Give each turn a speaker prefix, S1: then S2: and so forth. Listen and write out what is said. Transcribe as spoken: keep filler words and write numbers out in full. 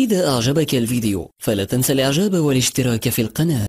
S1: إذا أعجبك الفيديو فلا تنسى الإعجاب والاشتراك في القناة.